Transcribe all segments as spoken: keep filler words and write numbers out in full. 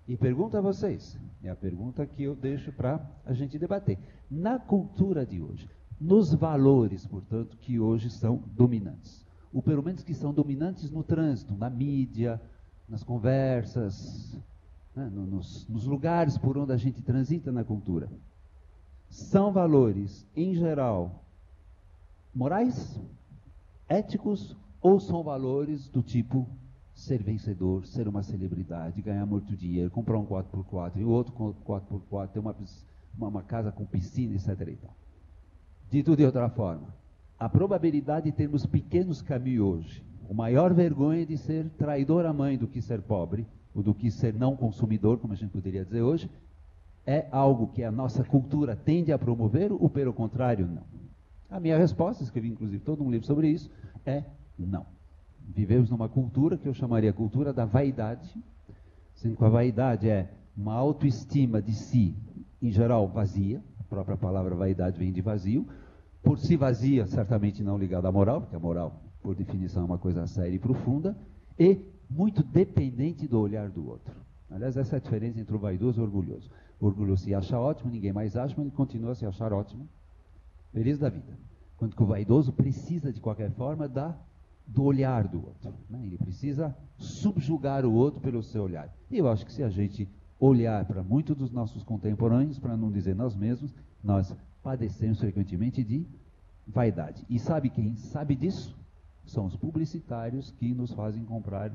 E pergunto a vocês, é a pergunta que eu deixo para a gente debater. Na cultura de hoje, nos valores, portanto, que hoje são dominantes, ou pelo menos que são dominantes no trânsito, na mídia, nas conversas, né, nos, nos lugares por onde a gente transita na cultura, são valores, em geral, morais, éticos, ou são valores do tipo ser vencedor, ser uma celebridade, ganhar muito dinheiro, comprar um quatro por quatro, e o outro quatro por quatro, ter uma, uma, uma casa com piscina, etcétera e tal. Dito de outra forma, a probabilidade de termos pequenos caminhos hoje, o maior vergonha de ser traidor à mãe do que ser pobre, ou do que ser não consumidor, como a gente poderia dizer hoje, é algo que a nossa cultura tende a promover, ou pelo contrário, não? A minha resposta, escrevi inclusive todo um livro sobre isso, é não. Vivemos numa cultura que eu chamaria cultura da vaidade, sendo que a vaidade é uma autoestima de si, em geral, vazia. A própria palavra vaidade vem de vazio. Por si vazia, certamente não ligada à moral, porque a moral, por definição, é uma coisa séria e profunda, e muito dependente do olhar do outro. Aliás, essa é a diferença entre o vaidoso e o orgulhoso. O orgulhoso se acha ótimo, ninguém mais acha, mas ele continua a se achar ótimo, feliz da vida. Quando que o vaidoso precisa, de qualquer forma, da do olhar do outro, né? Ele precisa subjugar o outro pelo seu olhar. E eu acho que se a gente olhar para muitos dos nossos contemporâneos, para não dizer nós mesmos, nós padecemos frequentemente de vaidade. E sabe quem sabe disso? São os publicitários que nos fazem comprar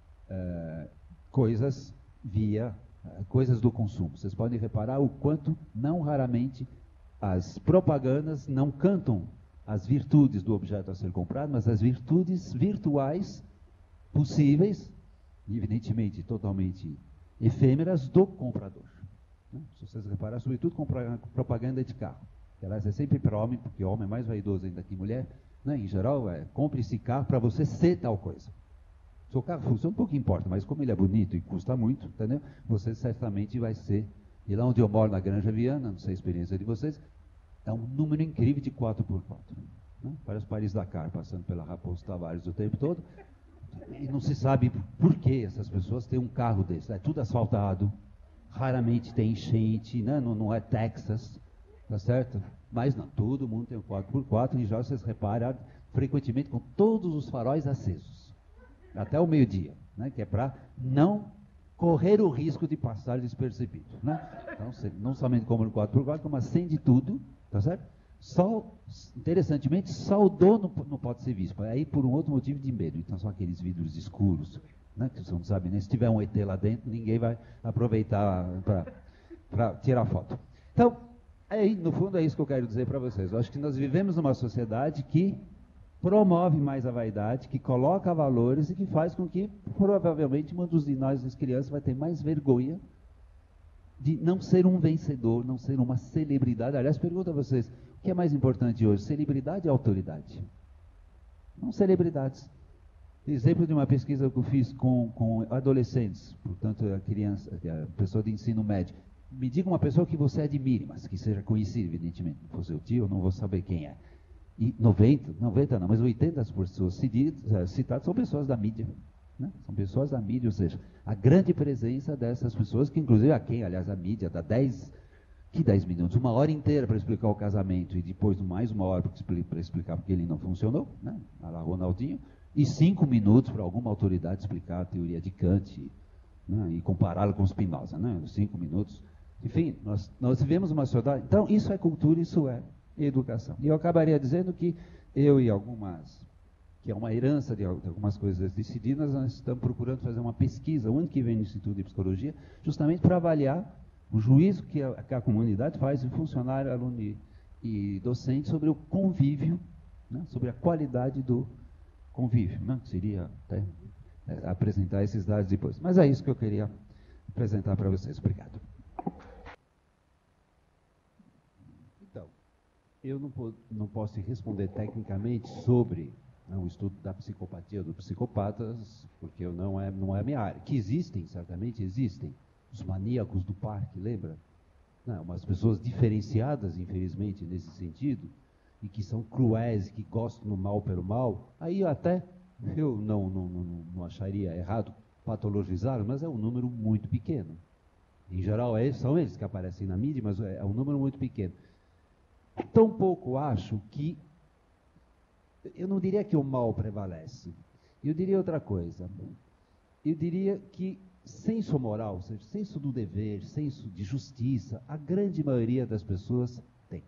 uh, coisas via uh, coisas do consumo. Vocês podem reparar o quanto, não raramente, as propagandas não cantam as virtudes do objeto a ser comprado, mas as virtudes virtuais possíveis, evidentemente totalmente efêmeras, do comprador. Né? Se vocês repararem, sobretudo com propaganda de carro, que aliás é sempre para homem, porque homem é mais vaidoso ainda que mulher, né? Em geral, é compre esse carro para você ser tal coisa. Se o carro funciona, pouco importa, mas como ele é bonito e custa muito, entendeu? Você certamente vai ser. E lá onde eu moro, na Granja Viana, não sei a experiência de vocês, é um número incrível de quatro por quatro. Né? Parece Paris-Dakar, passando pela Raposo Tavares o tempo todo. E não se sabe por que essas pessoas têm um carro desse. É tudo asfaltado, raramente tem enchente, né? não, não é Texas, tá certo? Mas não, todo mundo tem um quatro por quatro, e já vocês reparam, frequentemente com todos os faróis acesos. Até o meio-dia, né? Que é para não correr o risco de passar despercebido. Né? Então, não somente como no quatro por quatro, como acende tudo. Tá certo? Só, interessantemente, só o dono não pode ser visto. Aí por um outro motivo de medo. Então são aqueles vidros escuros, né, que você não sabe nem se tiver um E T lá dentro, ninguém vai aproveitar para tirar foto. Então, aí, no fundo é isso que eu quero dizer para vocês. Eu acho que nós vivemos numa sociedade que promove mais a vaidade, que coloca valores e que faz com que, provavelmente, muitos de nós, as crianças, vai ter mais vergonha de não ser um vencedor, não ser uma celebridade. Aliás, pergunto a vocês, o que é mais importante hoje, celebridade ou autoridade? Não celebridades. Exemplo de uma pesquisa que eu fiz com, com adolescentes, portanto, a criança, a pessoa de ensino médio. Me diga uma pessoa que você admire, mas que seja conhecida, evidentemente. Não for seu tio, eu não vou saber quem é. E noventa, noventa não, mas oitenta por cento das pessoas citadas são pessoas da mídia. Né? São pessoas da mídia, ou seja, a grande presença dessas pessoas, que inclusive a quem, aliás, a mídia dá dez, que dez minutos, uma hora inteira para explicar o casamento e depois mais uma hora para explicar porque ele não funcionou, né? A la Ronaldinho, e cinco minutos para alguma autoridade explicar a teoria de Kant, né? E compará-la com Spinoza, né? Cinco minutos. Enfim, nós, nós vivemos uma sociedade. Então, isso é cultura, isso é educação. E eu acabaria dizendo que eu e algumas... que é uma herança de algumas coisas decididas, nós estamos procurando fazer uma pesquisa, o ano que vem no Instituto de Psicologia, justamente para avaliar o juízo que a, que a comunidade faz, o funcionário, aluno e, e docente, sobre o convívio, né, sobre a qualidade do convívio, né, que seria até, é, apresentar esses dados depois. Mas é isso que eu queria apresentar para vocês. Obrigado. Então, eu não, não posso responder tecnicamente sobre... o estudo da psicopatia dos psicopatas, porque eu não é, não é a minha área. Que existem, certamente existem. Os maníacos do parque, lembra? Não, umas pessoas diferenciadas, infelizmente, nesse sentido, e que são cruéis, que gostam do mal pelo mal. Aí até eu não, não, não, não acharia errado patologizar, mas é um número muito pequeno. Em geral, é, são eles que aparecem na mídia, mas é um número muito pequeno. Tampouco acho que, eu não diria que o mal prevalece, eu diria outra coisa. Eu diria que senso moral, ou seja, senso do dever, senso de justiça, a grande maioria das pessoas tem.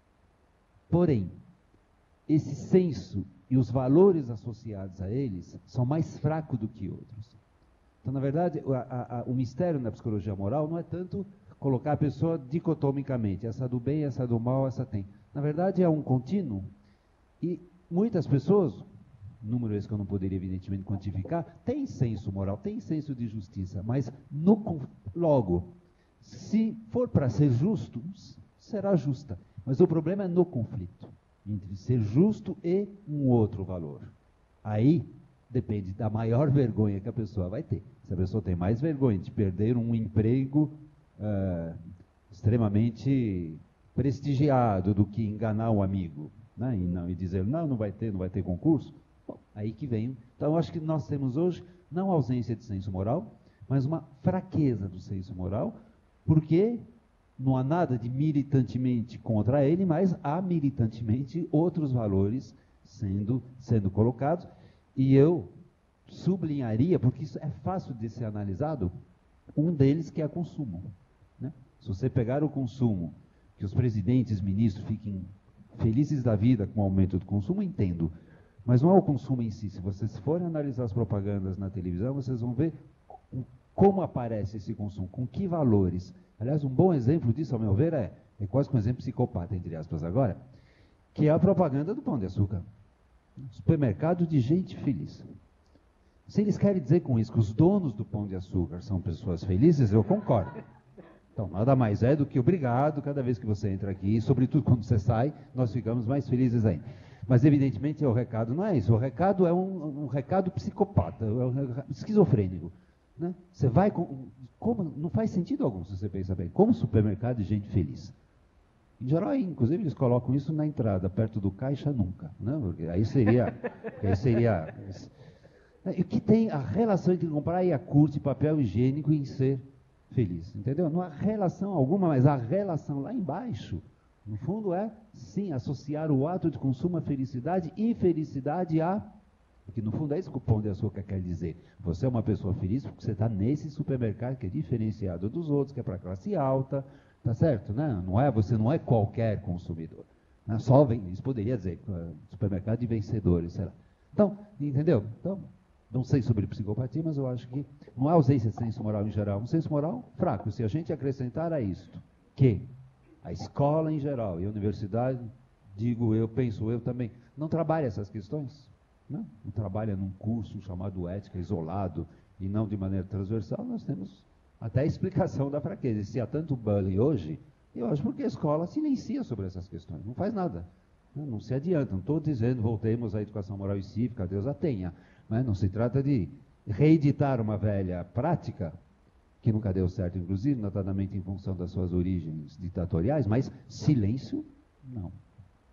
Porém, esse senso e os valores associados a eles são mais fracos do que outros. Então, na verdade, a, a, o mistério na psicologia moral não é tanto colocar a pessoa dicotomicamente, essa do bem, essa do mal, essa tem. Na verdade, é um contínuo. E muitas pessoas, número esse que eu não poderia evidentemente quantificar, têm senso moral, têm senso de justiça, mas no, logo, se for para ser justo, será justa. Mas o problema é no conflito, entre ser justo e um outro valor. Aí depende da maior vergonha que a pessoa vai ter. Se a pessoa tem mais vergonha de perder um emprego uh, extremamente prestigiado do que enganar um amigo, né? e, não, e dizer, não, não vai ter, não vai ter concurso, bom, aí que vem. Então, eu acho que nós temos hoje, não ausência de senso moral, mas uma fraqueza do senso moral, porque não há nada de militantemente contra ele, mas há militantemente outros valores sendo, sendo colocados. E eu sublinharia, porque isso é fácil de ser analisado, um deles que é consumo. Né? Se você pegar o consumo, que os presidentes, ministros fiquem felizes da vida com o aumento do consumo, entendo. Mas não é o consumo em si. Se vocês forem analisar as propagandas na televisão, vocês vão ver como aparece esse consumo, com que valores. Aliás, um bom exemplo disso, ao meu ver, é, é quase que um exemplo psicopata, entre aspas agora, que é a propaganda do Pão de Açúcar. Supermercado de gente feliz. Se eles querem dizer com isso que os donos do Pão de Açúcar são pessoas felizes, eu concordo. Então, nada mais é do que obrigado cada vez que você entra aqui, e sobretudo quando você sai, nós ficamos mais felizes ainda. Mas, evidentemente, o recado não é isso. O recado é um, um recado psicopata, é um recado esquizofrênico. Né? Você vai com... Como, não faz sentido algum, se você pensa bem. Como supermercado de gente feliz. Em geral, inclusive, eles colocam isso na entrada, perto do caixa, nunca. Né? Porque aí seria... aí seria e que tem a relação entre comprar Yakult, papel higiênico e ser feliz. Entendeu? Não há relação alguma, mas a relação lá embaixo, no fundo, é, sim, associar o ato de consumo à felicidade e felicidade a... Porque, no fundo, é isso que o Pão de Açúcar quer dizer. Você é uma pessoa feliz porque você está nesse supermercado que é diferenciado dos outros, que é para a classe alta, tá certo? Né? Não é, você não é qualquer consumidor. Né? Só vem, isso poderia dizer, supermercado de vencedores, sei lá. Então, entendeu? Então, não sei sobre psicopatia, mas eu acho que não há ausência de senso moral em geral. Um senso moral fraco. Se a gente acrescentar a isto, que a escola em geral e a universidade, digo eu, penso eu também, não trabalha essas questões, não, não trabalha num curso chamado ética isolado e não de maneira transversal, nós temos até a explicação da fraqueza. E se há tanto bullying hoje, eu acho porque a escola silencia sobre essas questões, não faz nada, não, não se adianta. Não estou dizendo voltemos à educação moral e cívica, Deus a tenha, mas não se trata de reeditar uma velha prática que nunca deu certo, inclusive, notadamente em função das suas origens ditatoriais, mas silêncio, não.